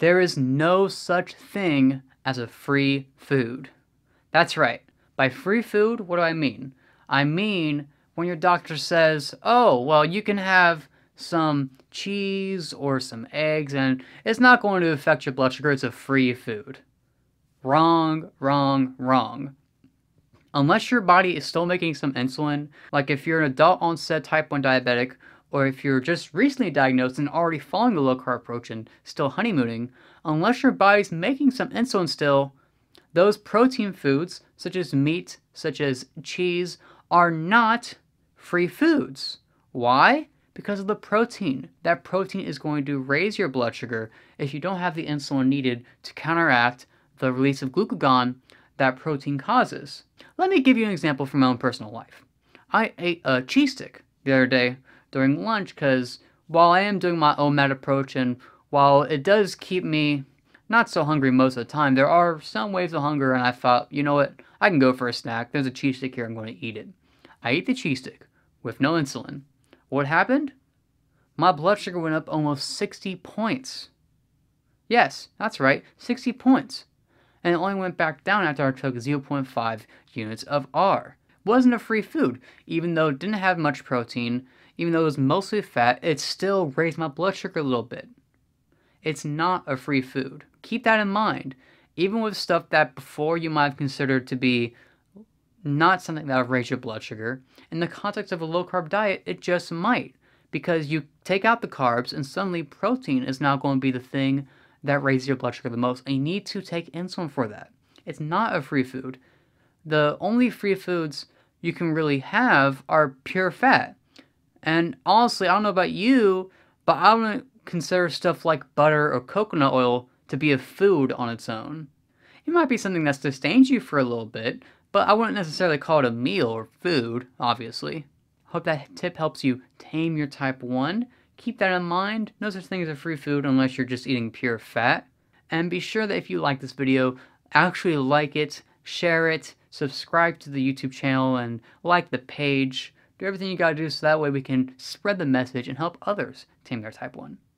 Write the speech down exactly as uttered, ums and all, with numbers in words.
There is no such thing as a free food. That's right. By free food, what do I mean? I mean when your doctor says, oh, well, you can have some cheese or some eggs and it's not going to affect your blood sugar, it's a free food. Wrong, wrong, wrong. Unless your body is still making some insulin, like if you're an adult onset type one diabetic, or if you're just recently diagnosed and already following the low-carb approach and still honeymooning, unless your body's making some insulin still, those protein foods, such as meat, such as cheese, are not free foods. Why? Because of the protein. That protein is going to raise your blood sugar if you don't have the insulin needed to counteract the release of glucagon that protein causes. Let me give you an example from my own personal life. I ate a cheese stick the other day during lunch because while I am doing my O M A D approach and while it does keep me not so hungry most of the time, there are some waves of hunger and I thought, you know what, I can go for a snack. There's a cheese stick here, I'm going to eat it. I ate the cheese stick with no insulin. What happened? My blood sugar went up almost sixty points. Yes, that's right, sixty points. And it only went back down after I took zero point five units of R. It wasn't a free food. Even though it didn't have much protein, even though it was mostly fat, it still raised my blood sugar a little bit. It's not a free food. Keep that in mind. Even with stuff that before you might have considered to be not something that would raise your blood sugar, in the context of a low-carb diet, it just might. Because you take out the carbs and suddenly protein is now going to be the thing that raises your blood sugar the most, and you need to take insulin for that. It's not a free food. The only free foods you can really have are pure fat. And honestly, I don't know about you, but I wouldn't consider stuff like butter or coconut oil to be a food on its own. It might be something that sustains you for a little bit, but I wouldn't necessarily call it a meal or food, obviously. Hope that tip helps you tame your type one. Keep that in mind. No such thing as a free food unless you're just eating pure fat. And be sure that if you like this video, actually like it, share it, subscribe to the YouTube channel, and like the page. Do everything you gotta do so that way we can spread the message and help others tame their type one.